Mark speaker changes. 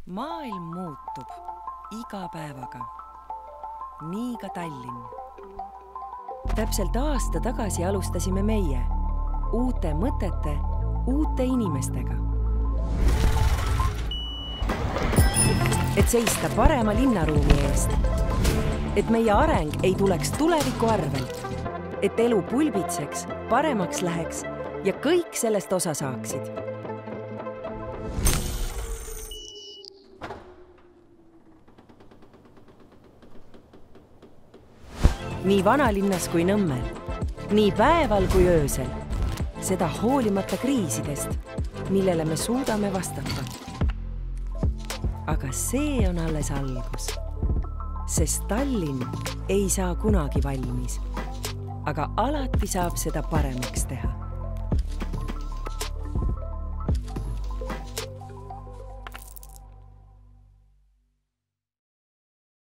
Speaker 1: Maailm muutub iga päevaga. Nii ka Tallinn. Täpselt aasta tagasi alustasime meie, uute mõtete, uute inimestega. Et seista parema linnaruumi eest. Et meie areng ei tuleks tuleviku arvelt. Et elu pulbitseks, paremaks läheks ja kõik sellest osa saaksid. Nii vanalinnas kui Nõmmel, nii päeval kui öösel, seda hoolimata kriisidest, millele me suudame vastata. Aga see on alles algus, sest Tallinn ei saa kunagi valmis, aga alati saab seda paremaks teha.